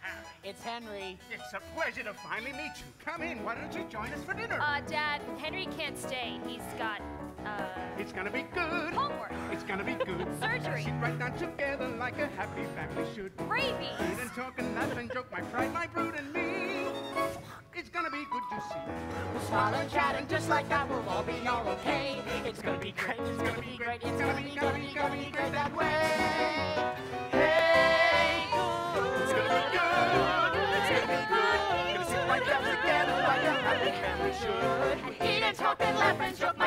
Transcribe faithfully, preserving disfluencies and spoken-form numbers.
Harry. It's Henry. It's a pleasure to finally meet you. Come in. Why don't you join us for dinner? Uh, Dad, Henry can't stay. He's got, uh... It's gonna be good. Homework. It's gonna be good. Surgery. Sit right down together like a happy family should. Rabies. Eat and talk and laugh and joke, my pride, my brood, and me. It's gonna be good to see. We'll smile and chat and just like that we'll all be all okay. It's gonna be great, it's gonna be great, it's gonna be, gonna be, gonna be great that way. Hey, good. It's gonna be good. It's gonna be good. Gonna sit right down together like a happy family should. Eat and talk and laugh and joke.